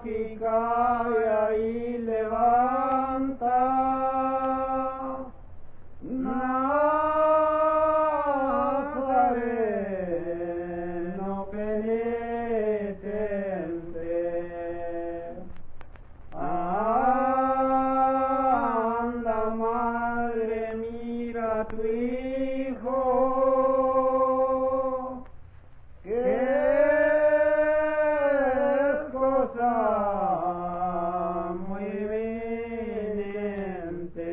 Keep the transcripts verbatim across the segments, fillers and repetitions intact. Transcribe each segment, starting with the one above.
calla y levanta. Nazareno penitente, anda madre, mira a tu hijo, que es cosa muy eminente.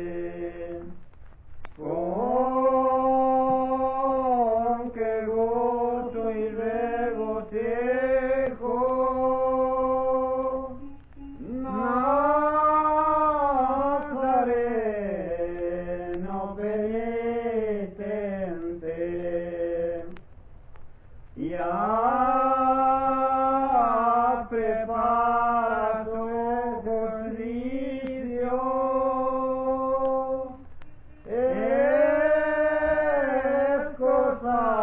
Con qué gozo y regocijo Nazareno penitente, ya prepara su juicio. Es cosa